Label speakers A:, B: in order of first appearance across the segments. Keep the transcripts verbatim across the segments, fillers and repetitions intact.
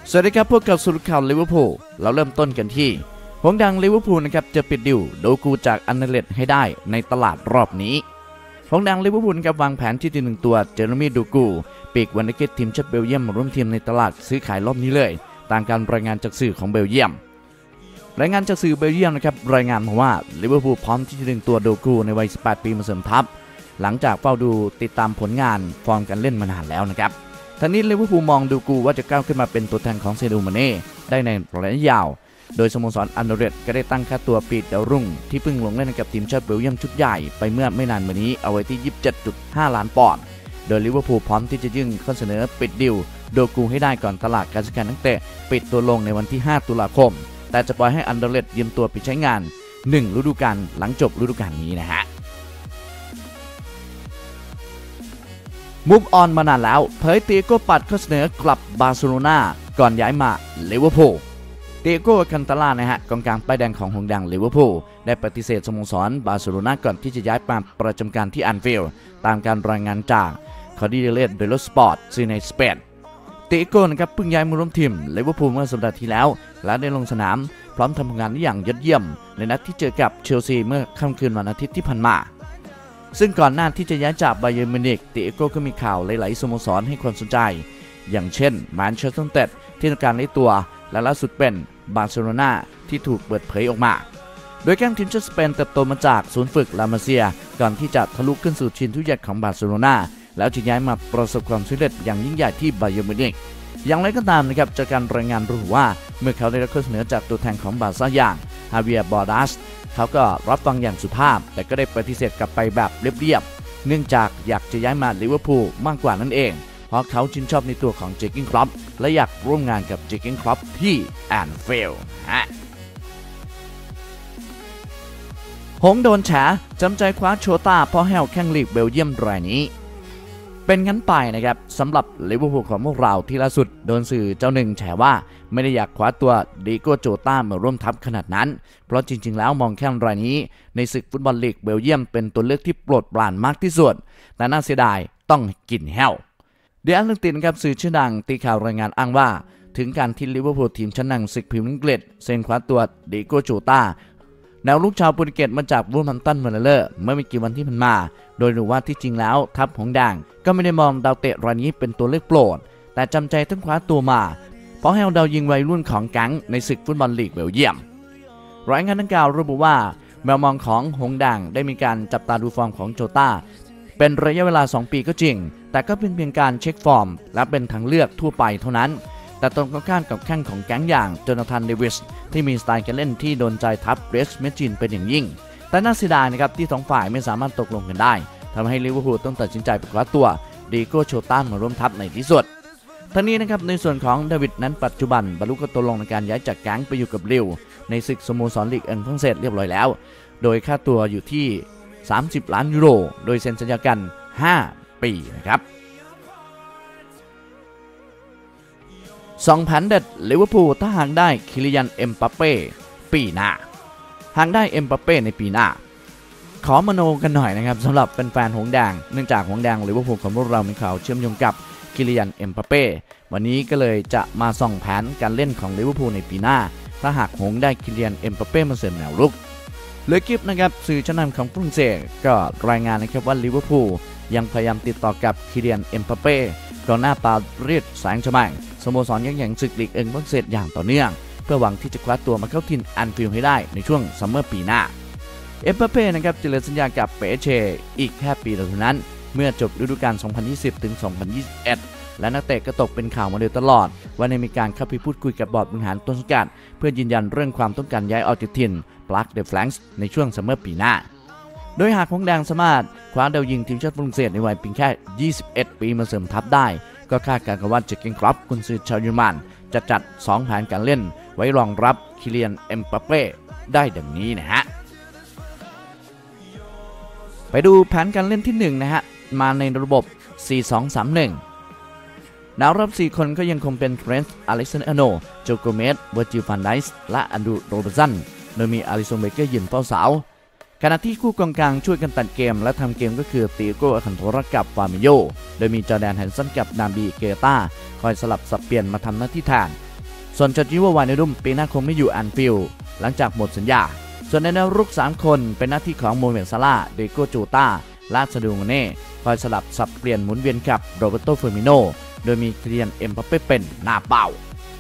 A: สวัสดีครับพวกกับสุดข่าวลิเวอร์พูลเราเริ่มต้นกันที่หงดังลิเวอร์พูลนะครับจะปิดดิวโดกูจากอันเดเลตให้ได้ในตลาดรอบนี้หงดังลิเวอร์พูลกับวางแผนที่จะหนึ่งตัวเจอร์มี่โดกูปีกวันเดเกตทีมชาติเบลเยียมมาร่วมทีมในตลาดซื้อขายรอบนี้เลยตามการรายงานจากสื่อของเบลเยียมรายงานจากสื่อเบลเยียมนะครับรายงานมาว่าลิเวอร์พูลพร้อมที่จะดึงตัวโดกูในวัยสิบแปดปีมาเสริมทัพหลังจากเฝ้าดูติดตามผลงานฟอร์มการเล่นมานานแล้วนะครับทั้งนี้ลิเวอร์พูลมองดูกูว่าจะก้าวขึ้นมาเป็นตัวแทนของเซดูมาเน่ได้ในระยะยาวโดยสโมสรอันเดอร์เรตก็ได้ตั้งค่าตัวปีดดาวรุ่งที่เพิ่งลงเล่นกับทีมชาติเบลเยียมชุดใหญ่ไปเมื่อไม่นานมานี้เอาไว้ที่ ยี่สิบเจ็ดจุดห้า ล้านปอนด์โดยลิเวอร์พูลพร้อมที่จะยื่นข้อเสนอปิดดิวโดกูให้ได้ก่อนตลาดการซื้อขายนักเตะปิดตัวลงในวันที่ห้าตุลาคมแต่จะปล่อยให้อันเดอร์เรตยืมตัวไปใช้งานหนึ่งฤดูกาลหลังจบฤดูกาลนี้นะฮะมุฟออนมานานแล้วเผยเตียโก้ปัดข้อเสนอกลับบาร์เซโลนาก่อนย้ายมาลิเวอร์พูลเตียโก้คันตาล่านะฮะกองกลางป้ายแดงของหงดังลิเวอร์พูลได้ปฏิเสธสโมสรบาร์เซโลนาก่อนที่จะย้ายมาประจำการที่แอนฟิลด์ตามการรายงานจากคอร์ดิเดเลสเดลสปอร์ตซึ่งในสเปนเตียโก้นะครับเพิ่งย้ายมาร่วมทีมลิเวอร์พูลเมื่อสัปดาห์ที่แล้วและได้ลงสนามพร้อมทำผลงานได้อย่างยอดเยี่ยมในนัดที่เจอกับเชลซีเมื่อค่ำคืนวันอาทิตย์ที่ผ่านมาซึ่งก่อนหน้าที่จะย้ายจากไบเยิร์นมิวนิกเตียโก้ก็มีข่าวหลายๆสโมสรให้ความสนใจอย่างเช่นแมนเชสเตอร์ยูไนเต็ดที่ต้องการได้ตัวและล่าสุดเป็นบาร์เซโลนาที่ถูกเปิดเผยออกมาโดยแข้งทีมชาติสเปนเติบโตมาจากศูนย์ฝึกลามาเซียก่อนที่จะทะลุขึ้นสู่ทีมทุกใหญ่ของบาร์เซโลนาแล้วจะย้ายมาประสบความสำเร็จอย่างยิ่งใหญ่ที่ไบเยิร์นมิวนิกอย่างไรก็ตามนะครับจากการรายงานระบุว่าเมื่อเขาได้รับข้อเสนอจากตัวแทนของบาร์ซ่าอย่างฮาเวียร์บอร์ดัสเขาก็รับฟังอย่างสุภาพแต่ก็ได้ปฏิเสธกลับไปแบบเรียบๆเนื่องจากอยากจะย้ายมาลิเวอร์พูลมากกว่านั่นเองเพราะเขาชื่นชอบในตัวของเจอร์เก้นคล็อปและอยากร่วมงานกับเจอร์เก้นคล็อปที่แอนฟิลด์หงโดนแฉจำใจคว้าโชต้าเพราะแห้วแข้งลีกเบลเยียมรายนี้เป็นงั้นไปนะครับสำหรับลิเวอร์พูลของพวกเราที่ล่าสุดโดนสื่อเจ้าหนึ่งแฉว่าไม่ได้อยากคว้าตัวดิโก้โจต้ามาร่วมทัพขนาดนั้นเพราะจริงๆแล้วมองแข้งรายนี้ในศึกฟุตบอลลีกเบลเยียมเป็นตัวเลือกที่โปรดปรานมากที่สุดแต่น่าเสียดายต้องกินแห้วเดียร์อันตินครับสื่อชื่อดังตีข่าวรายงานอ้างว่าถึงการที่ลิเวอร์พูลทีมชั้นนำศึกพรีเมียร์ลีกเซ็นคว้าตัวดิโก้โจต้าแนวลูกชาวโปรตุเกสมาจากวูลแฮมป์ตันวันเลอร์เมื่อไม่กี่วันที่ผ่านมาโดยรู้ว่าที่จริงแล้วทัพของด่างก็ไม่ได้มองดาวเตะรายนี้เป็นตัวเลือกโปรดแต่จำใจต้องคว้าตัวมาเพราะให้ดาวยิงวัยรุ่นของแก๊งในศึกฟุตบอลลีกเบลเยียมรายงานดังกล่าวระบุว่าแมวมองของหงด่างได้มีการจับตาดูฟอร์มของโจต้าเป็นระยะเวลาสองปีก็จริงแต่ก็เป็นเพียงการเช็คฟอร์มและเป็นทางเลือกทั่วไปเท่านั้นแต่ตรงกันข้ามกับแข้งของแก๊งอย่างโจนาธานเดวิสที่มีสไตล์การเล่นที่โดนใจทัพเรสเมจินเป็นอย่างยิ่งแต่น่าเสียดายนะครับที่สองฝ่ายไม่สามารถตกลงกันได้ทำให้ลิเวอร์พูลต้องตัดสินใจไปคว้าตัวดิโก้โจต้ามาร่วมทัพในที่สุดทั้งนี้นะครับในส่วนของเดวิดนั้นปัจจุบันบรรลุข้อตกลงในการย้ายจากแก๊งไปอยู่กับลิวในศึกสโมสรลีกอังกฤษฝรั่งเศสเรียบร้อยแล้วโดยค่าตัวอยู่ที่สามสิบล้านยูโรโดยเซ็นสัญญากันห้าปีนะครับสองแผนเด็ดลิเวอร์พูลถ้าหากได้คิลิยันเอ็มบัปเป้ปีหน้าหากได้เอ็มบัปเป้ในปีหน้าขอมโนกันหน่อยนะครับสำหรับแฟนๆหงแดงเนื่องจากหงแดงลิเวอร์พูลของพวกเรามีข่าวเชื่อมโยงกับคิลิยันเอ็มบัปเป้วันนี้ก็เลยจะมาส่องแผนการเล่นของลิเวอร์พูลในปีหน้าถ้าหากหงได้คิลิยันเอ็มบัปเป้มาเสริมแนวรุกเลกิฟนะครับสื่อชั้นนำของฝรั่งเศสก็รายงานนะครับว่าลิเวอร์พูลยังพยายามติดต่อกับคิลิยันเอ็มบัปเป้กองหน้าปารีสแซงต์แชร์แมงสโมสรยักษ์ใหญ่ศึกลีกเอิงฝรั่งเศสอย่างต่อเนื่องเพื่อหวังที่จะคว้าตัวมาเข้าทีมแอนฟิลด์ให้ได้ในช่วงซัมเมอร์ปีหน้าเอ็มบัปเป้นะครับจะเหลือสัญญากับเปเชอีกแค่ปีเดียวเท่านั้นเมื่อจบฤดูกาล สองพันยี่สิบ ถึง สองพันยี่สิบเอ็ด และนักเตะก็ตกเป็นข่าวมาโดยตลอดว่าในมีการเข้าไปพูดคุยกับบอร์ดบริหารต้นสังกัดเพื่อยืนยันเรื่องความต้องการย้ายออกจากทีมปลั๊กเดอะแฟลงส์ในช่วงซัมเมอร์ปีหน้าโดยหากหงแดงสามารถคว้าดาวยิงทีมชาติฝรั่งเศสในวัยเพียงแค่ยี่สิบเอ็ดปีมาเสริมทัพได้ก็คาดการณ์กันว่าเจอร์เก้นคล็อปกุนซือชาวเยอรมันจะจัดสองแผนการเล่นไว้รองรับคิลิยันเอ็มบัปเป้ได้ดังนี้นะฮะไปดูแผนการเล่นที่หนึ่งนะฮะมาในระบบ สี่ สอง สาม หนึ่ง แนวรับสี่คนก็ยังคงเป็นเทรนต์อเล็กซานเดอร์อาร์โนลด์โจโกเมสเวอร์จิล van Dijk และอันดรูโรเบอร์สันโดยมีอาริสันเบเกอร์ยืนเฝ้าเสาขณะที่คู่กองกลางช่วยกันตัดเกมและทำเกมก็คือเตียโก้อาคันโทรกับฟามิโยโดยมีจอร์แดนแฮนสันกับนาบีเกต้าคอยสลับสับเปลี่ยนมาทำหน้าที่แทนส่วนจอร์จิโอ วานาดุมปีหน้าคงไม่อยู่แอนฟิลด์หลังจากหมดสัญญาส่วนในแนวรุกสามคนเป็นหน้าที่ของโมเมนซาลาห์เดโกโจตาและซาดิโอ มาเน่คอยสลับสับเปลี่ยนหมุนเวียนกับโรเบโต เฟอร์มิโนโดยมีคิลิยัน เอ็มบัปเป้เป็นหน้าเป้า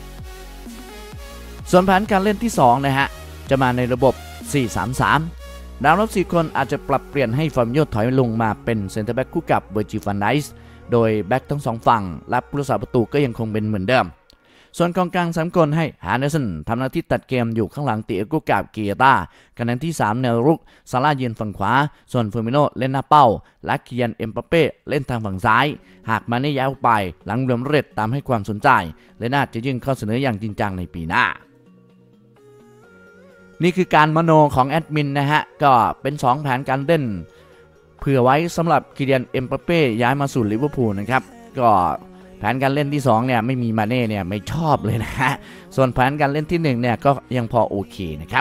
A: ส่วนแผนการเล่นที่สองนะฮะจะมาในระบบ สี่ สาม สาม ดาวรับสี่คนอาจจะปรับเปลี่ยนให้ฟอร์มิโนถอยลงมาเป็นเซนเตอร์แบ็กคู่กับเวอร์จิล ฟันไดส์โดยแบ็กทั้งสองฝั่งและผู้รักษาประตูก็ยังคงเป็นเหมือนเดิมส่วนกองกลางสามคนให้ฮาร์เนสันทำหน้าที่ตัดเกมอยู่ข้างหลังเตียโกกับเกียต้าขณะที่สามแนวรุกซาร่ายืนฝั่งขวาส่วนเฟอร์มิโนเล่นหน้าเป้าและคิลิยัน เอ็มบัปเป้เล่นทางฝั่งซ้ายหากมาเน่ย้ายออกไปหลังเรอัลมาดริดตามให้ความสนใจและน่าจะยื่นข้อเสนออย่างจริงจังในปีหน้านี่คือการมโนของแอดมินนะฮะก็เป็นสองแผนการเล่นเผื่อไว้สำหรับคิลิยัน เอ็มบัปเป้ย้ายมาสู่ลิเวอร์พูลนะครับก็แผนการเล่นที่สองเนี่ยไม่มีมาเน่เนี่ยไม่ชอบเลยนะฮะส่วนแผนการเล่นที่หนึ่งเนี่ยก็ยังพอโอเคนะครับ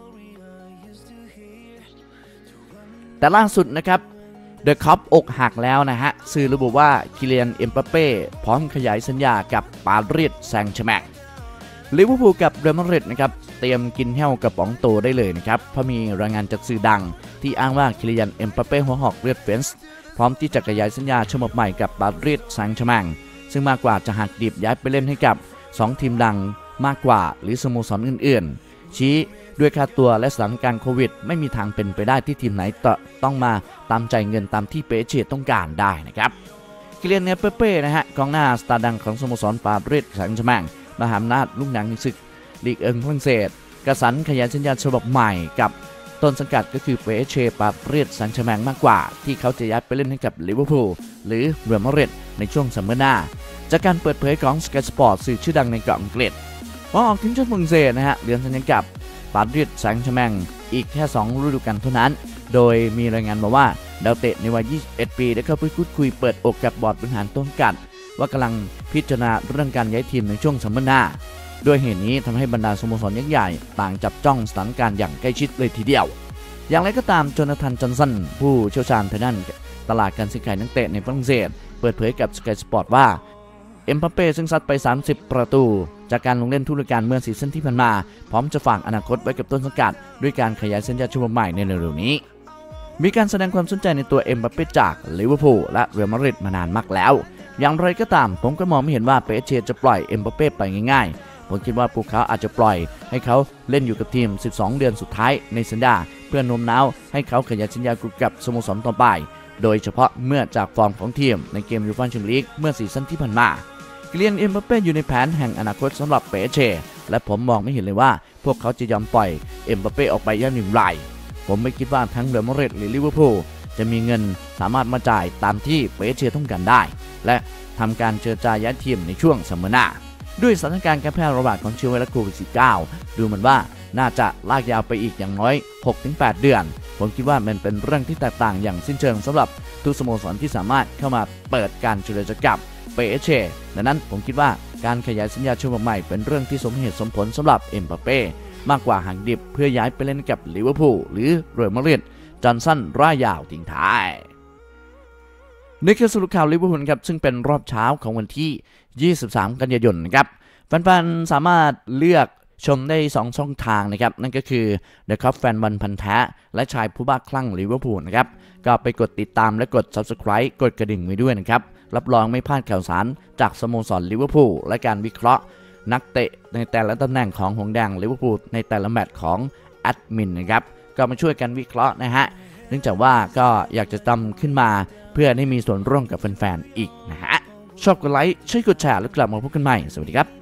A: แต่ล่าสุดนะครับเดอะคัพอกหักแล้วนะฮะสื่อระบุว่าคิลิยัน เอ็มบัปเป้พร้อมขยายสัญญากับปารีสแซงต์แชร์แมงลิเวอร์พูลกับเรอัลมาดริดนะครับเตรียมกินแห้วกับป๋องโตได้เลยนะครับเพราะมีรายงานจากสื่อดังที่อ้างว่าคิลิยัน เอ็มบัปเป้หัวหอกเลือดเฟนส์พร้อมที่จะขยายสัญญาฉบับใหม่กับปารีสแซงต์แชร์แมงซึ่งมากกว่าจะหักดิบย้ายไปเล่นให้กับสองทีมดังมากกว่าหรือสโมสรอื่นๆชี้ด้วยค่าตัวและสถานการณ์โควิดไม่มีทางเป็นไปได้ที่ทีมไหนต้องมาตามใจเงินตามที่เปเช่ต้องการได้นะครับคิลิยัน เอ็มบัปเป้นะฮะกองหน้าสตาร์ดังของสโมสรปารีสแซงต์แชร์แมงมหาอำนาจลูกหนังในศึกลีกเอิงฝรั่งเศสกระสันขยายสัญญาฉบับใหม่กับต้นสังกัดก็คือเปเช่ปารีสแซงต์แชร์แมงมากกว่าที่เขาจะย้ายไปเล่นให้กับลิเวอร์พูลหรือเรอัลมาดริดในช่วงซัมเมอร์หน้าจากการเปิดเผยของ Sky Sport สื่อชื่อดังในเกาะอังกฤษว่าออกทีมชาติฝรั่งเศสนะฮะเหลือสัญญากับปารีสแซงต์แชร์แมงอีกแค่สองฤดูกาลเท่านั้นโดยมีรายงานมาว่าดาวเตะในวัยยี่สิบเอ็ดปีได้เข้าไปพูดคุยเปิดอกกับบอร์ดบริหารต้นสังกัดว่ากำลังพิจารณาเรื่องการย้ายทีมในช่วงซัมเมอร์หน้าด้วยเหตุนี้ทำให้บรรดาสโมสรยักษ์ใหญ่ต่างจับจ้องสถานการณ์อย่างใกล้ชิดเลยทีเดียวอย่างไรก็ตามโจนาธาน จอห์นสันผู้เชี่ยวชาญทางด้านตลาดการซื้อขายนักเตะในฝรั่งเศสเปิดเผยกับ Sky Sport ว่าเอ็มบัปเป้ซึ่งซัดไปสามสิบประตูจากการลงเล่นทุกฤดูกาลเมื่อซีซั่นที่ผ่านมาพร้อมจะฝากอนาคตไว้กับต้นสังกัดด้วยการขยายสัญญาฉบับใหม่ในเร็วๆนี้มีการแสดงความสนใจในตัวเอ็มบัปเป้จากลิเวอร์พูลและเรอัลมาดริดมานานมากแล้วอย่างไรก็ตามผมก็มองไม่เห็นว่าเปเช่จะปล่อยเอ็มบัปเป้ไปง่ายๆผมคิดว่าพวกเขาอาจจะปล่อยให้เขาเล่นอยู่กับทีมสิบสองเดือนสุดท้ายในสัญญาเพื่อโน้มน้าวให้เขาขยายสัญญากับสโมสรต่อไปโดยเฉพาะเมื่อจากฟอร์มของทีมในเกมยูฟ่าแชมเปี้ยนส์ลีกเมื่อซีซั่นที่ผ่านมาคิลิยัน เอ็มบัปเป้อยู่ในแผนแห่งอนาคตสำหรับเปเช่และผมมองไม่เห็นเลยว่าพวกเขาจะยอมปล่อยเอ็มบัปเป้ออกไปอย่างไรผมไม่คิดว่าทั้งเรอัลมาดริดหรือลิเวอร์พูลจะมีเงินสามารถมาจ่ายตามที่เปเช่ต้องการได้และทำการเจรจาย้ายทีมในช่วงซัมเมอร์หน้าด้วยสถานการณ์การแพร่ระบาดของเชื้อไวรัสโควิด สิบเก้า ดูเหมือนว่าน่าจะลากยาวไปอีกอย่างน้อย หกถึงแปด เดือนผมคิดว่ามันเป็นเรื่องที่แตกต่างอย่างสิ้นเชิงสำหรับทุกสโมสรที่สามารถเข้ามาเปิดการเจรจากับเปเช่ดังนั้นผมคิดว่าการขยายสัญญาฉบับใหม่เป็นเรื่องที่สมเหตุสมผลสำหรับเอ็มบัปเป้มากกว่าหักดิบเพื่อย้ายไปเล่นกับลิเวอร์พูลหรือเรอัลมาดริดจอห์นสันร่ายยาวทิ้งท้ายนี่คือสรุปข่าวลิเวอร์พูลครับซึ่งเป็นรอบเช้าของวันที่ยี่สิบสามกันยายนนะครับแฟนๆสามารถเลือกชมได้สองช่องทางนะครับนั่นก็คือ The Cup แฟนบอลพันธุ์แท้และชายผู้บ้าคลั่งลิเวอร์พูลนะครับก็ไปกดติดตามและกด Subscribe กดกระดิ่งไว้ด้วยนะครับรับรองไม่พลาดข่าวสารจากสโมสรลิเวอร์พูลและการวิเคราะห์นักเตะในแต่ละตำแหน่งของหงส์แดงลิเวอร์พูลในแต่ละแมตช์ของแอดมินนะครับก็มาช่วยกันวิเคราะห์นะฮะเนื่องจากว่าก็อยากจะทำขึ้นมาเพื่อให้มีส่วนร่วมกับแฟนๆอีกนะฮะชอบกดไลค์ช่วยกดแชร์แล้วกลับมาพบกันใหม่สวัสดีครับ